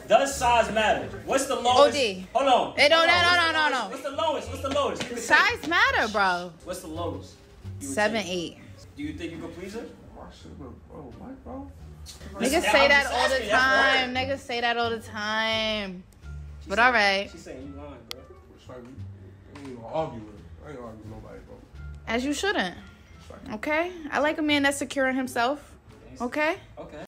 Does size matter? What's the lowest? OD. Hold on. It don't. No. No. What's the lowest? What's the lowest? You can Size take. matter, bro. What's the lowest? You would 7, take? 8. Do you think you could please her? Bro. Niggas say that all the time. Niggas say that all the time. But all right. She's saying you lying, bro. I ain't gonna argue with her. I ain't gonna argue with nobody, bro. As you shouldn't. Okay? I like a man that's secure in himself. Okay? Okay.